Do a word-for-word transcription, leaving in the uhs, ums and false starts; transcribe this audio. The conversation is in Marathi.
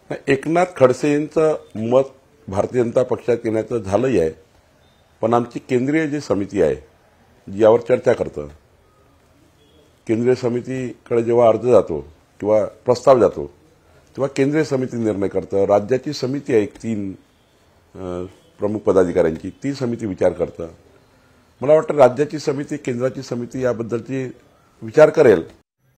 एकनाथ खडसेंचं मत भारतीय जनता पक्षात येण्याचं झालंही आहे, पण आमची केंद्रीय जी समिती आहे यावर चर्चा करतं. केंद्रीय समितीकडे जेव्हा अर्ज जातो किंवा प्रस्ताव जातो तेव्हा केंद्रीय समिती निर्णय करतं. राज्याची समिती आहे तीन प्रमुख पदाधिकाऱ्यांची, ती समिती विचार करतं. मला वाटतं राज्याची समिती केंद्राची समिती याबद्दलची विचार करेल